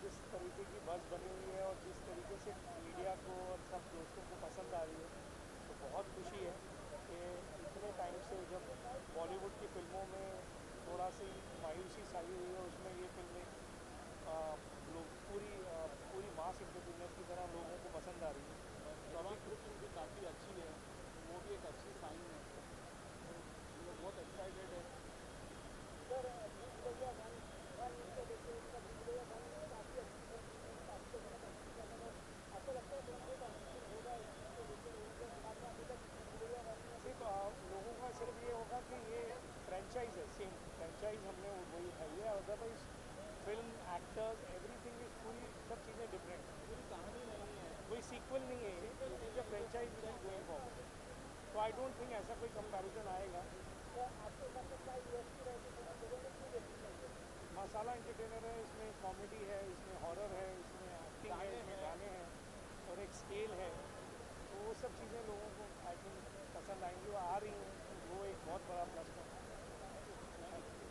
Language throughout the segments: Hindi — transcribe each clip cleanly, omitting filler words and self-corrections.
जिस तरीके की बज़ बनी हुई है और जिस तरीके से मीडिया को और सब दोस्तों को पसंद आ रही है, तो बहुत खुशी है कि इतने टाइम से जब बॉलीवुड की फ़िल्मों में थोड़ा सी मायूसी छाई हुई है, उसमें ये फ़िल्म एक लोग पूरी मास एंटरटेनर की तरह लोगों को पसंद आ रही है। तो अभी ग्रुपिंग भी काफ़ी अच्छी है, तो वो भी एक अच्छी साइन है। तो हम लोग बहुत एक्साइटेड है। सर भूल भुलैया वन वन को देखिए, इसका भूल भुलैया वन काफ़ी अच्छी फिल्म थी, काफ़ी लोगों ने पसंद किया था, तो आपको लगता है कोई कॉम्पिटिशन होगा इस चीज़ को लेकर लोगों के दिमाग में अभी तक भूल भुलैया वन में? सिर्फ लोगों का सिर्फ ये होगा कि ये फ्रेंचाइज है, सेम फ्रेंचाइज हमने वही उठाई है, otherwise film actors everything is पूरी सब चीज़ें डिफरेंट है, पूरी कहानी नहीं है। कोई सीक्वल नहीं है, सीक्वल इट नहीं इज़ अ है, ये फ्रेंचाइज विच इज़ फ्रेंचाइज है। Going forward. तो आई डोंट थिंक ऐसा कोई कंपैरिजन आएगा। तो आपके हिसाब से क्या यूएसपी रहेगी फिल्म, लोगों को क्यों देखनी चाहिए? मसाला एंटरटेनर है, इसमें कॉमेडी है, इसमें हॉरर है, इसमें एक्टिंग है, गाने इसमें हैं। गाने हैं और एक स्केल है, तो वो सब चीज़ें लोगों को आई थिंक पसंद आएंगी, वो आ रही हैं, तो वो एक बहुत बड़ा प्लस पॉइंट है। Thank you.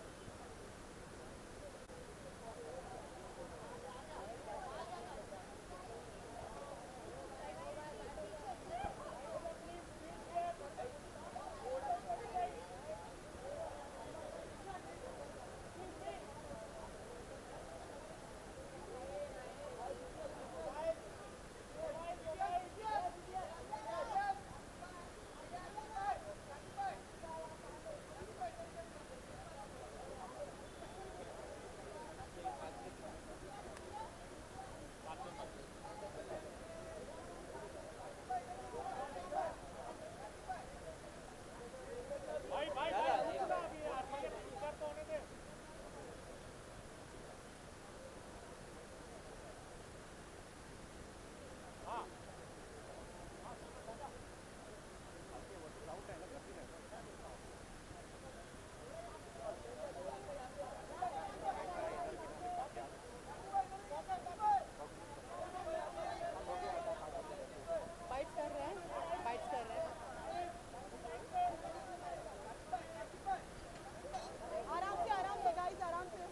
भाई भाई भाई रुक ना अभी यार, मुझे इधर तो होने दे। हाँ हाँ, चलो दादा, आगे वो क्राउड है ना, जब भी रहता है। इधर भी ना अभी काफ़ी आगे बाइट्स कर रहे हैं, बाइट्स कर रहे हैं। आराम से गाइस, आराम से।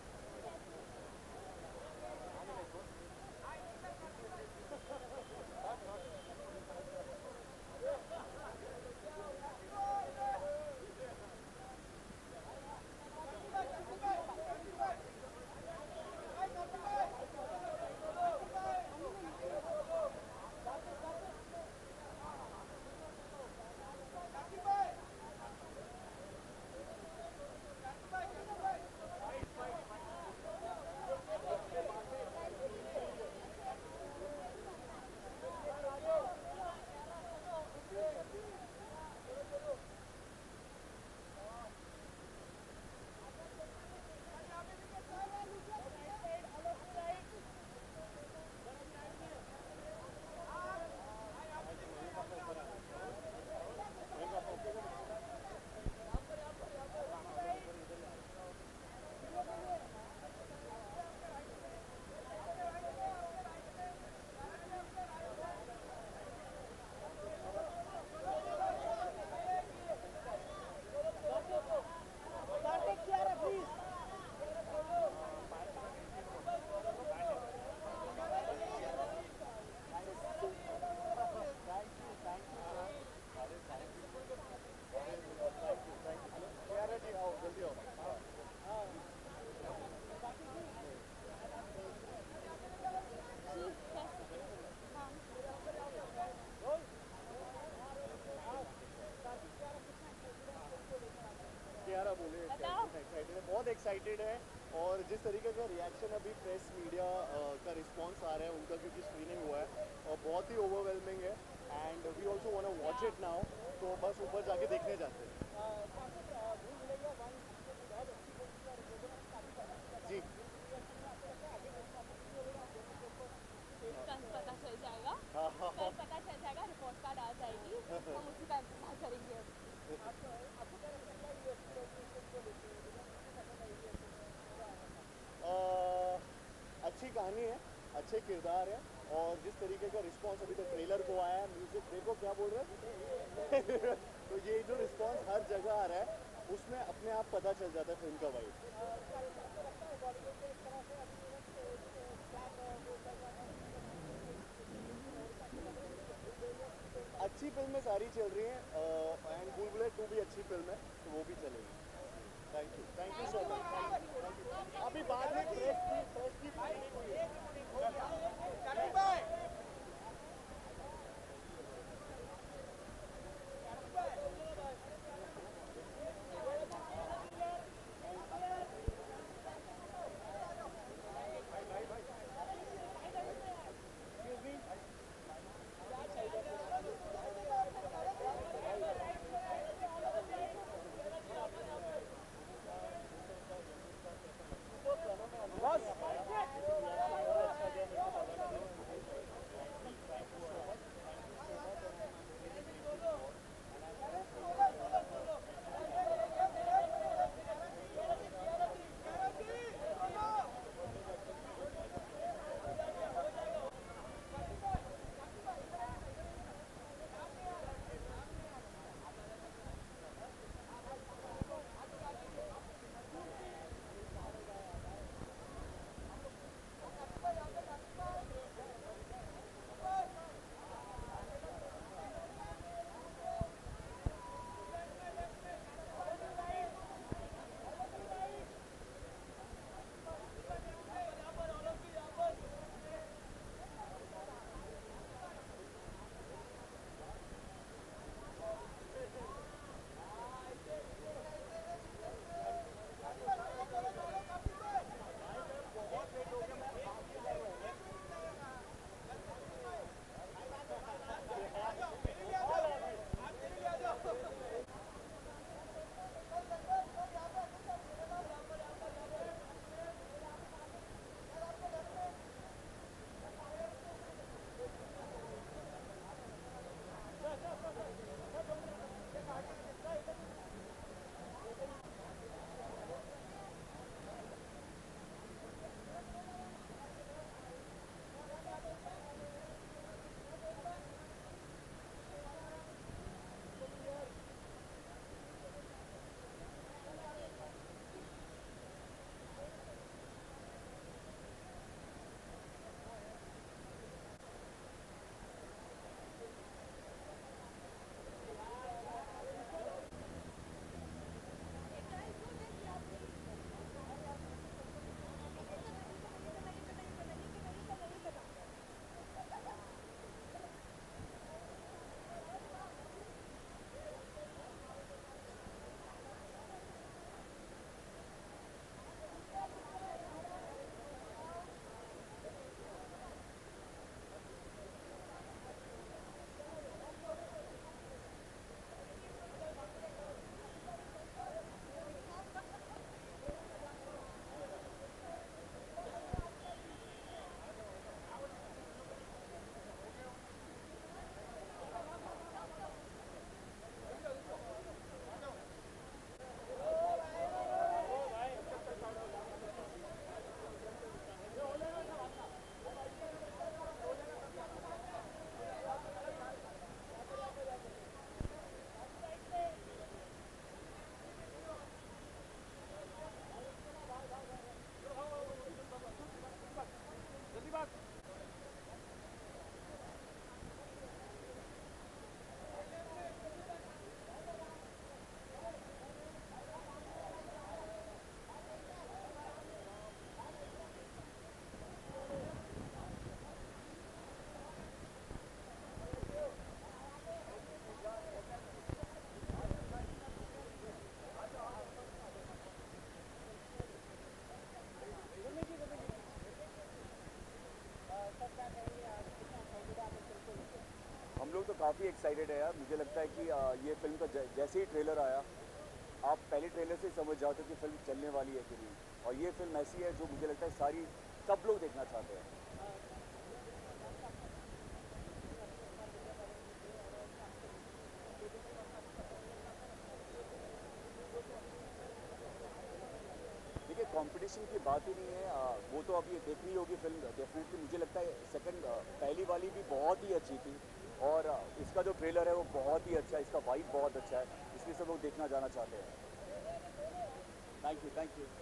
कियारा बोले एक्साइटेड है, बहुत एक्साइटेड है। और जिस तरीके का रिएक्शन अभी प्रेस मीडिया का रिस्पांस आ रहा है उनका, क्योंकि स्क्रीनिंग हुआ है और बहुत ही ओवरवेलमिंग है, and we also want to watch it now, तो बस ऊपर जाके देखने जाते हैं। भूल भुलैया वन बहुत अच्छी फिल्म थी और लोगों ने काफ़ी पसंद किया था, जी। भूल भुलैया टू में आपको लगता है आगे कोई कॉम्पिटिशन होगा आप दोनों के ऊपर? कल पता चल जाएगा, हाँ हाँ कल पता चल जाएगा, रिपोर्ट कार्ड आ जाएगी, हम उसी का इंतजार करेंगे अब। आपको क्या लगता है क्या यूएसपी रहेगी इस फिल्म को लेकर, लोगों को क्यों पसंद आई है फिल्म, मज़ा आया था? अच्छी कहानी है, अच्छे किरदार है, और जिस तरीके का रिस्पांस अभी तक ट्रेलर को आया है, म्यूजिक देखो क्या बोल रहे हैं तो ये जो रिस्पांस हर जगह आ रहा है उसमें अपने आप पता चल जाता है फिल्म का वाइब। आपको लगता है बॉलीवुड में इस तरह से अभी फिल्में सारी चल रही हैं एंड बुलबुले 2 भी अच्छी फिल्म है तो वो भी चलेगी। Thank you so much, thank you. अभी बाद में प्रेस की फाइलिंग हुई है। हम लोग तो काफ़ी एक्साइटेड है यार। मुझे लगता है कि ये फिल्म का जैसे ही ट्रेलर आया, आप पहले ट्रेलर से समझ जाते हो कि फिल्म चलने वाली है कि नहीं। और ये फिल्म ऐसी है जो मुझे लगता है सब लोग देखना चाहते हैं। देखिए, कंपटीशन की बात ही नहीं है। वो तो अभी देखनी होगी फिल्म डेफिनेटली। मुझे लगता है पहली वाली भी बहुत ही अच्छी थी और इसका जो ट्रेलर है वो बहुत ही अच्छा है, इसका वाइब बहुत अच्छा है, इसलिए सब लोग देखना जाना चाहते हैं। Thank you.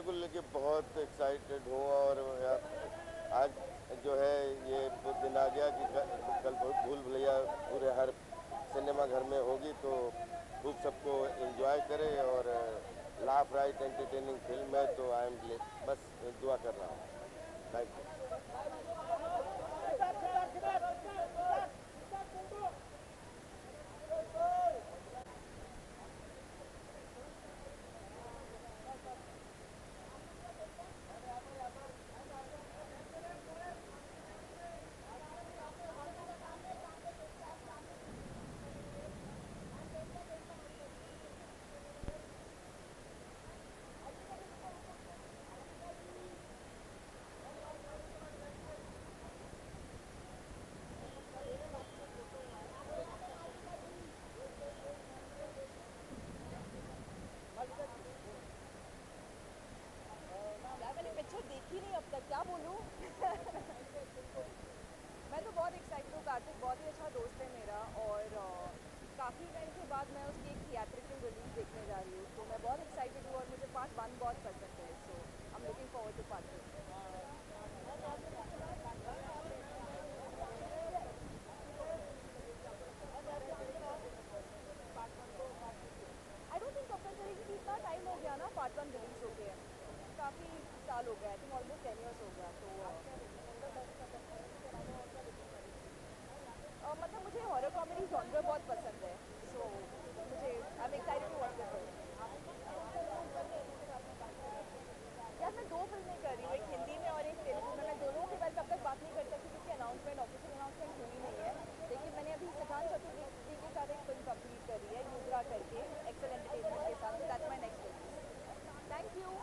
को लेके बहुत एक्साइटेड हूँ और आज जो है ये वो दिन आ गया कि कल भूल भुलैया पूरे हर सिनेमा घर में होगी, तो खूब सबको एंजॉय करें और लाफ राइट एंटरटेनिंग फिल्म है, तो आई एम बस दुआ कर रहा हूँ। Thank you. यार मैंने पिक्चर देखी नहीं अब तक, क्या बोलूँ। मैं तो बहुत एक्साइटेड हूँ। कार्तिक बहुत ही अच्छा दोस्त है मेरा और काफ़ी टाइम के बाद मैं उसकी एक थिएट्रिकल रिलीज देखने जा रही हूँ, तो मैं बहुत एक्साइटेड हूँ और मुझे पार्ट 1 बहुत पसंद है, so I am looking forward to part 2। I don't think कब तक करेगी कि इतना टाइम हो गया ना पार्ट 1 रिलीज हो गया, काफ़ी साल हो गया, आई थिंक ऑलमोस्ट 10 ईयर्स हो गया, तो मतलब मुझे हॉरर कॉमेडी जॉनर बहुत पसंद है, सो मुझे I am excited to watch the film. यार मैं 2 फिल्में कर रही हूँ, एक हिंदी में और एक तेलुगु में। मैं दोनों के बारे में अब तक बात नहीं कर सकती क्योंकि ऑफिशियल अनाउंसमेंट हुई नहीं है, लेकिन मैंने अभी सिद्धांत चतुर्वेदी के साथ एक फिल्म कंप्लीट करी है, युद्रा करके, एक्सेल एंटरटेनमेंट के साथ, that's my next film. Thank you.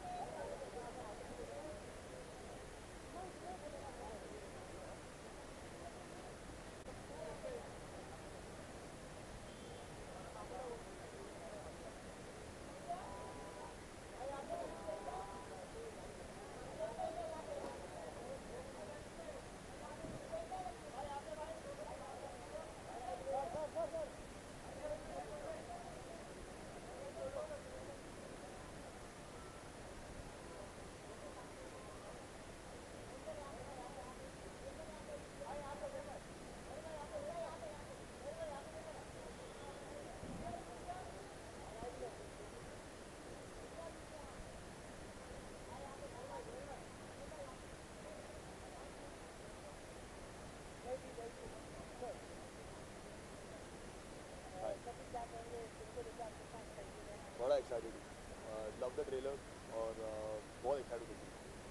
बड़ा एक्साइटेड हूँ, लव द ट्रेलर और बहुत एक्साइटेड हूँ।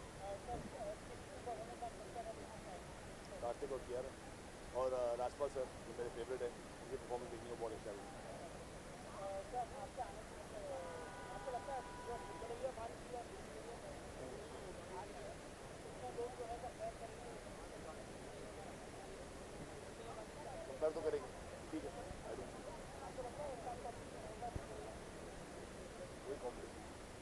कार्तिक और कियारा और राजपाल सर जो मेरे फेवरेट है, उनकी परफॉर्मेंस देखने को बहुत एक्साइटेड हूँ। कंपेयर तो करेंगे, ठीक है, आई डोंट सी कोई कॉम्पिटिशन।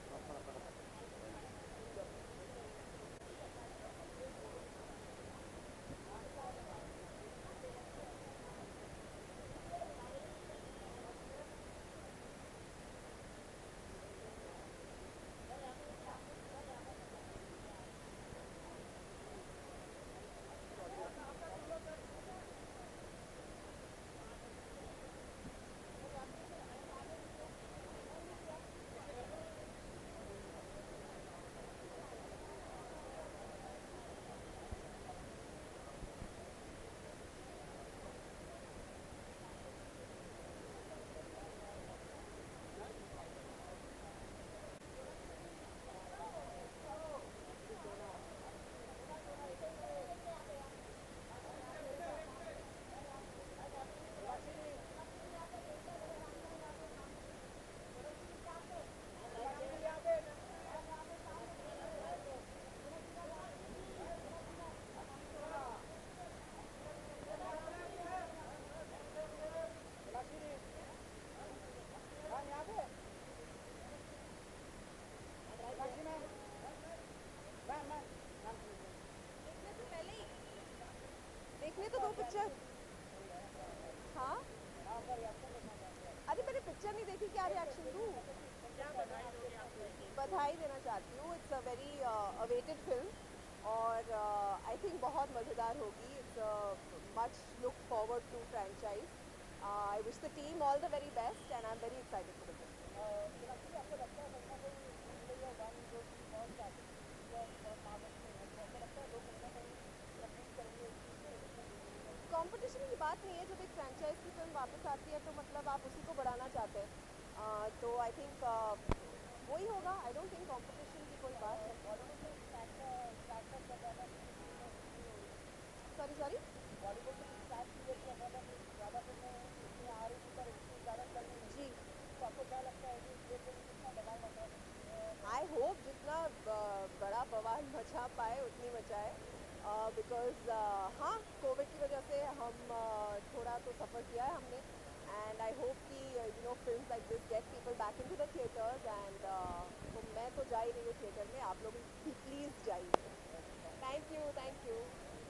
देखने तो दो पिक्चर। हाँ अरे मैंने पिक्चर नहीं देखी, क्या रिएक्शन दूँ। बधाई देना चाहती हूँ. It's a very awaited film और आई थिंक बहुत मज़ेदार होगी. It's much look forward to franchise. I wish the team all the very best and I am very excited for the film. आपको लगता है कहीं ना कहीं भूल भुलैया वन जो कि बहुत क्लासिक थी और बहुत मार्केट में है, तो ऐसा लगता है लोग कहीं ना कहीं कम्पीट करेंगे इस चीज़ से. कंपटीशन की बात नहीं है. जब एक फ्रेंचाइज की फिल्म वापस आती है तो मतलब आप उसी को बढ़ाना चाहते हैं. तो आई थिंक वही होगा. आई डोंट थिंक कंपटीशन की कोई बात है. बॉलीवुड में स्टार्टअप कर रहा था कि फिल्में नहीं हो रही. Sorry sorry. बॉलीवुड में स्टार्ट पीरियड चल रहा था कि ज़्यादा फिल्में इतनी आ रही थी पर इतनी ज़्यादा चल नहीं रही. जी. तो आपको क्या लगता है कि ये फिल्म कितना दबाव मचा सकती है? आई होप जितना बड़ा बवाल मचा पाए उतनी मचाए. बिकॉज हाँ, कोविड की वजह से हम थोड़ा तो सफ़र किया है हमने. एंड आई होप कि you know film like this get people back into the theatres. And तो मैं तो जा ही रही हूँ थिएटर में. आप लोग भी प्लीज़ जाइए. Thank you. Thank you.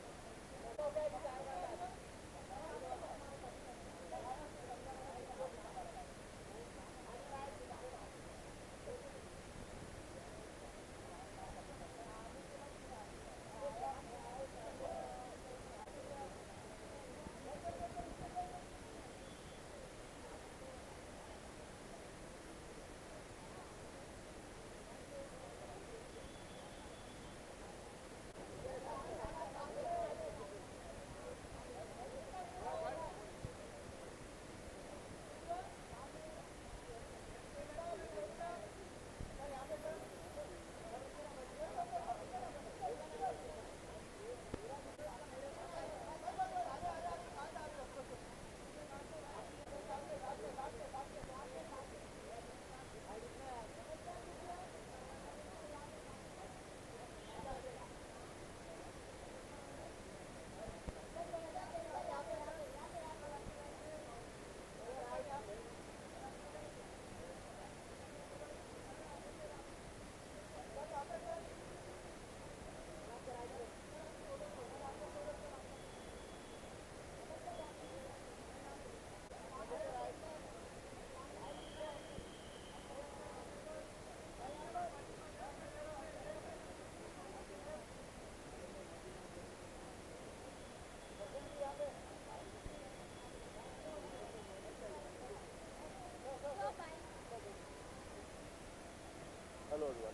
Hello everyone.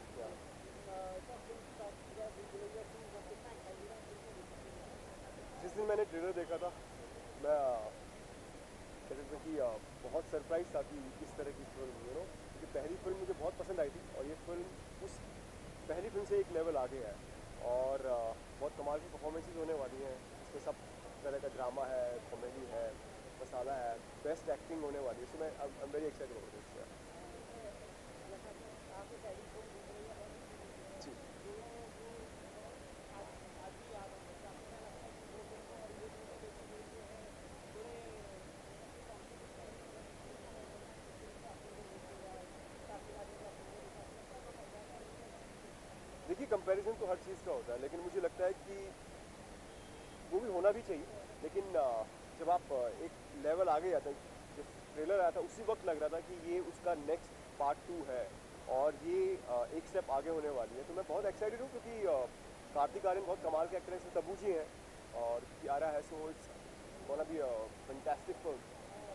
जिस दिन मैंने ट्रेलर देखा था मैं कहते थे कि बहुत सरप्राइज था कि इस तरह की फिल्म यू नो, क्योंकि पहली फिल्म मुझे बहुत पसंद आई थी और ये फिल्म उस पहली फिल्म से एक लेवल आगे है. और बहुत कमाल की परफॉर्मेंसेज होने वाली हैं. इसमें सब तरह का ड्रामा है, कॉमेडी है, मसाला है, बेस्ट एक्टिंग होने वाली है. सो मैं I am very excited about this. जी. देखिए, कंपैरिजन तो हर चीज़ का होता है, लेकिन मुझे लगता है कि वो भी होना भी चाहिए. लेकिन जब आप एक लेवल आगे जाते हैं, जब ट्रेलर आया था उसी वक्त लग रहा था कि ये उसका नेक्स्ट पार्ट 2 है और ये एक स्टेप आगे होने वाली है. तो मैं बहुत एक्साइटेड हूँ क्योंकि कार्तिक आर्यन बहुत कमाल के एक्टर हैं. इसमें तब्बू जी हैं और कियारा है. So it's gonna be a fantastic film.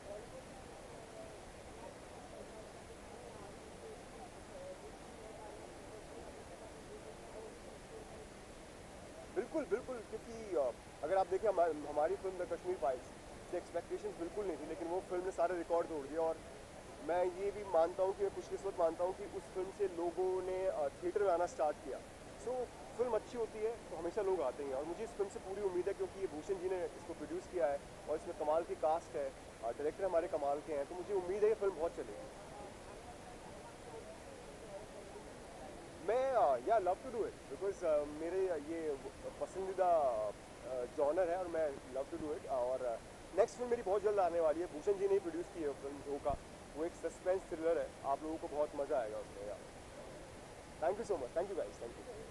बिल्कुल बिल्कुल. क्योंकि अगर आप देखें हमारी फिल्म द कश्मीर फाइल्स से एक्सपेक्टेशंस बिल्कुल नहीं थी, लेकिन वो फिल्म ने सारे रिकॉर्ड तोड़ दिया. और मैं ये भी मानता हूँ कि मैं खुशकिस्मत मानता हूँ कि उस फिल्म से लोगों ने थिएटर में आना स्टार्ट किया. सो फिल्म अच्छी होती है तो हमेशा लोग आते हैं और मुझे इस फिल्म से पूरी उम्मीद है क्योंकि ये भूषण जी ने इसको प्रोड्यूस किया है और इसमें कमाल की कास्ट है, डायरेक्टर हमारे कमाल के हैं. तो मुझे उम्मीद है ये फिल्म बहुत चलेगी. मैं या love to do it because मेरे ये पसंदीदा जॉनर है और मैं लव टू डू इट. और नेक्स्ट फिल्म मेरी बहुत जल्द आने वाली है. भूषण जी ने ही प्रोड्यूस की है फिल्म धोखा. वो एक सस्पेंस थ्रिलर है. आप लोगों को बहुत मज़ा आएगा उसमें. यार thank you so much. Thank you guys. Thank you.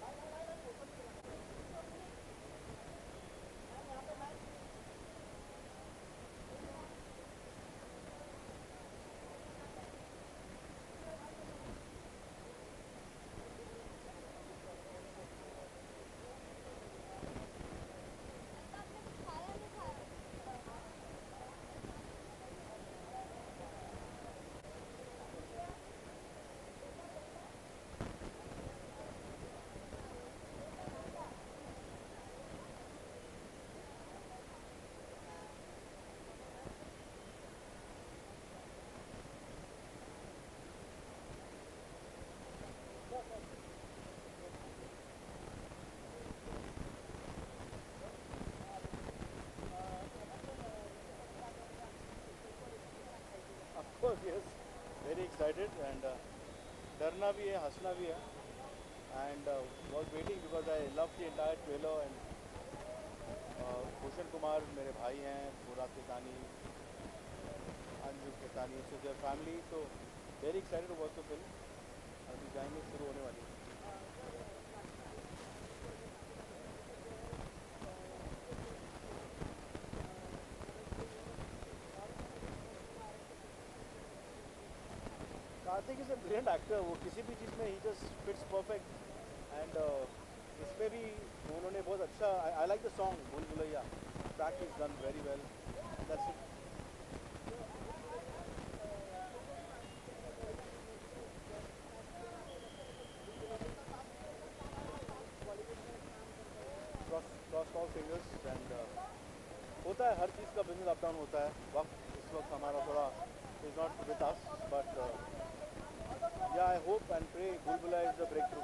yes, very excited and डरना भी है, हंसना भी है and was waiting because I love the entire trailer and Bhushan Kumar मेरे भाई हैं, मुराद केतानी, Anju केतानी, so their family, so very excited to watch the film. अभी जाएंगे, शुरू होने वाली है. Kartik is a brilliant actor. वो किसी भी चीज़ में ही जस्ट फिट्स परफेक्ट एंड इसमें भी उन्होंने बहुत अच्छा. I like the song Bhool Bhulaiyaa. Track is done very well. That's it. Cross all fingers and होता है हर चीज़ का बिजनेस अप डाउन होता है. वक्त इस वक्त हमारा थोड़ा is not with us but yeah, I hope and pray Bhul Bhulaiya is the breakthrough.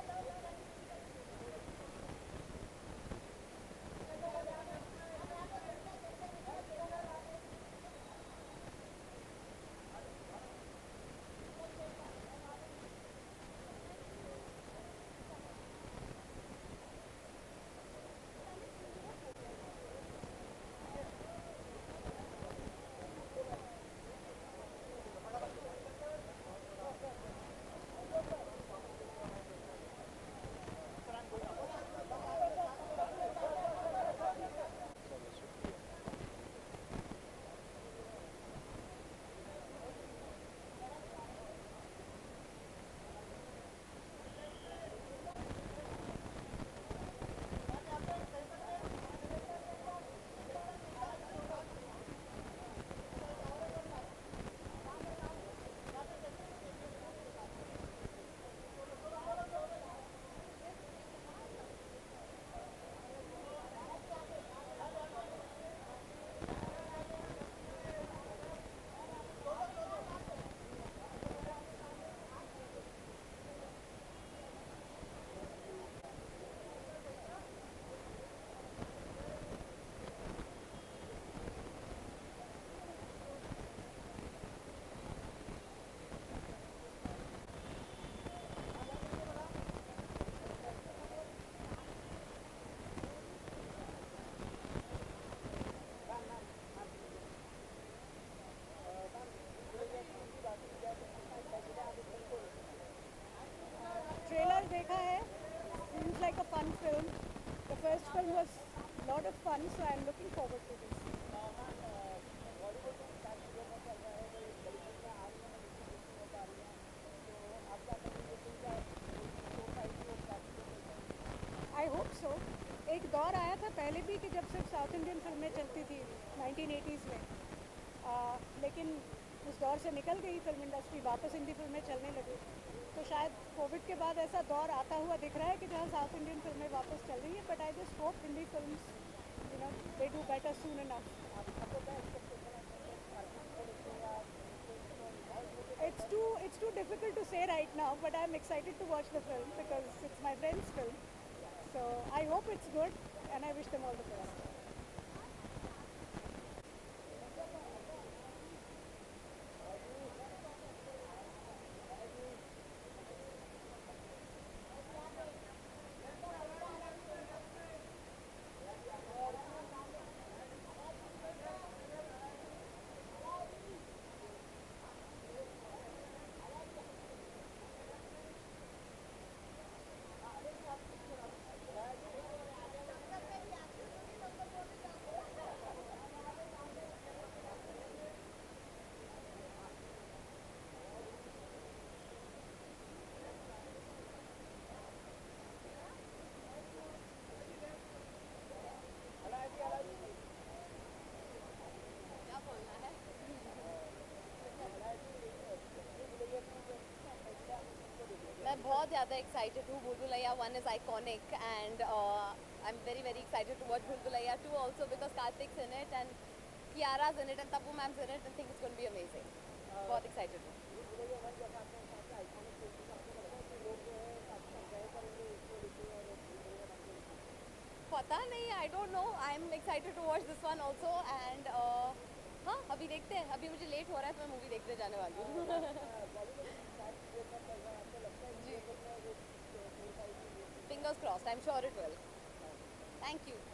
Trailer देखा है. Seems like a fun film. The first film was a lot of fun, so I'm looking forward to this. I hope so. एक दौर आया था पहले भी कि जब सिर्फ साउथ इंडियन फिल्में चलती थी 1980s में, लेकिन उस दौर से निकल गई फिल्म इंडस्ट्री, वापस हिंदी फिल्में चलने लगी. तो शायद कोविड के बाद ऐसा दौर आता हुआ दिख रहा है कि जहाँ साउथ इंडियन फिल्में वापस चल रही हैं. But I just hope Hindi films they do better soon enough. It's too difficult to say right now, but I'm excited to watch the film because it's my friend's film. So I hope it's good and I wish them all the best. मैं बहुत ज़्यादा एक्साइटेड हूँ. भूल Bhulaiyaa 1 is iconic and I'm very very excited to watch Bhul Bhulaiya 2 also because Karthik's in it and Kiara's in it and Tabu ma'am's in it and think it's going to be amazing. बहुत excited हूँ. पता नहीं, I don't know. I'm excited to watch this one also and हाँ अभी देखते हैं, अभी मुझे लेट हो रहा है तो मैं मूवी देखने जाने वाली हूँ। जी, fingers crossed, I am sure it will. Thank you.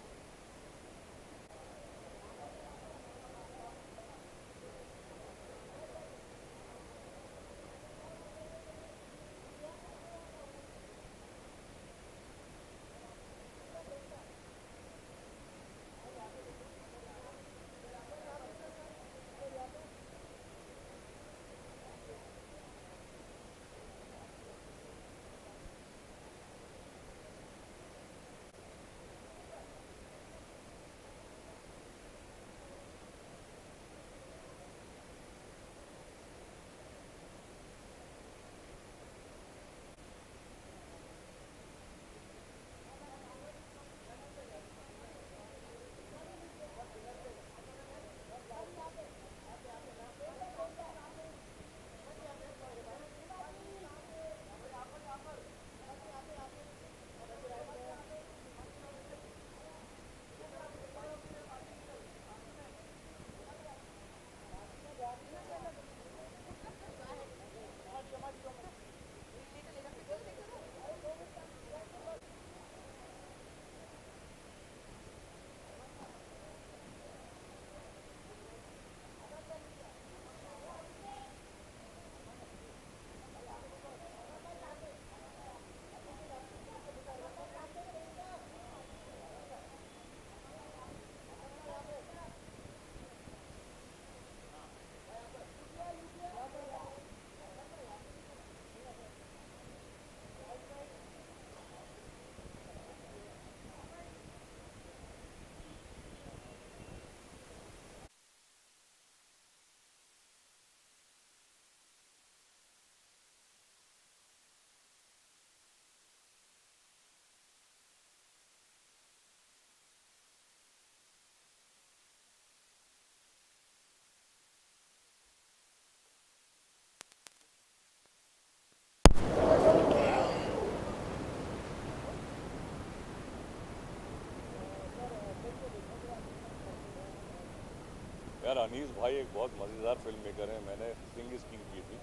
यार अनीस भाई एक बहुत मज़ेदार फिल्म मेकर हैं। मैंने सिंग इज़ किंग की थी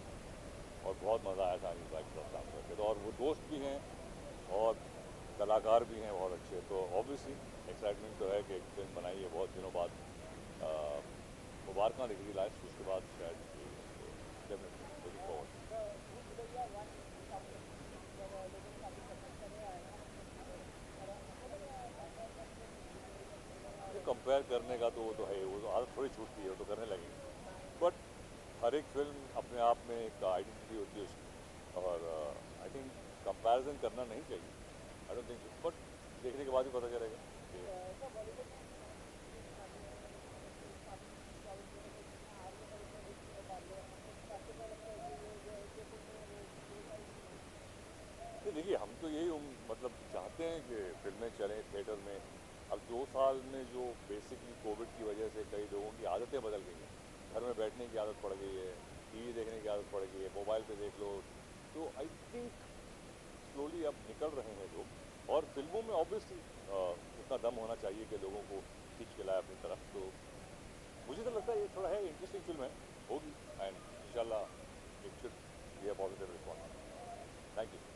और बहुत मज़ा आया था अनीस भाई के साथ काम करके। तो और वो दोस्त भी हैं और कलाकार भी हैं बहुत अच्छे। तो ऑब्वियसली एक्साइटमेंट तो है कि एक फिल्म बनाई है बहुत दिनों बाद। मुबारक दिख रही लास्ट, उसके बाद शायद डेफिनेटली लुकिंग फॉरवर्ड। कंपेयर करने का तो वो तो है, वो तो आदत थोड़ी छूटती है, वो तो करने लगेंगे। बट हर एक फिल्म अपने आप में एक आइडेंटिटी होती है उसकी, और आई थिंक कंपैरिजन करना नहीं चाहिए। I don't think so, but देखने के बाद ही पता चलेगा कि नहीं। देखिए हम तो यही मतलब चाहते हैं कि फिल्में चलें थिएटर में। अब 2 साल में जो बेसिकली कोविड की वजह से कई लोगों की आदतें बदल गई हैं, घर में बैठने की आदत पड़ गई है, टीवी देखने की आदत पड़ गई है, मोबाइल पे देख लो। तो आई थिंक स्लोली अब निकल रहे हैं लोग, और फिल्मों में ऑब्वियसली उतना दम होना चाहिए कि लोगों को खींच के लाए अपनी तरफ। तो मुझे तो लगता है ये थोड़ा है इंटरेस्टिंग फिल्म है, होगी, एंड इंशाल्लाह it should be a positive response. Thank you.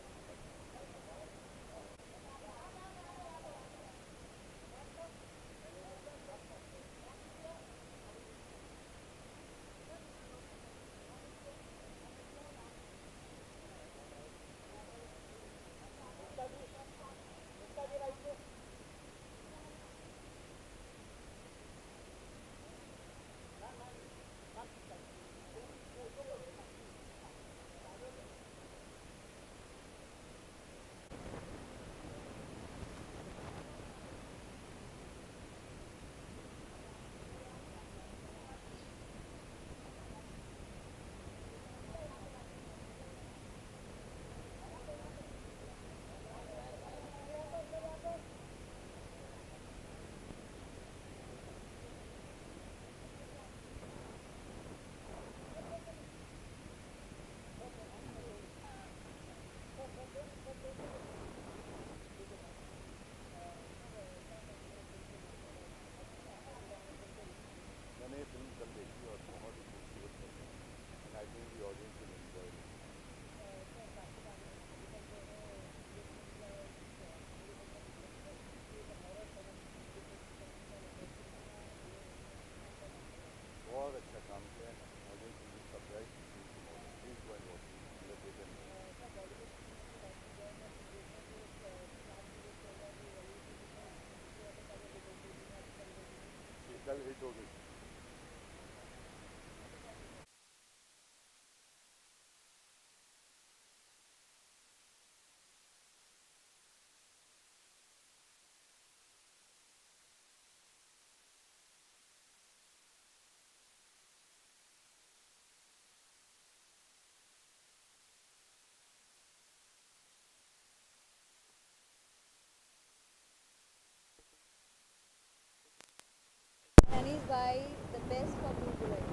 I think the audience will enjoy it. बहुत अच्छा काम किया है. Audience will be surprised to see tomorrow. Please go and watch it in the theater. ये कल हिट हो गई. And he's by the best for Bhul Bhulaiya.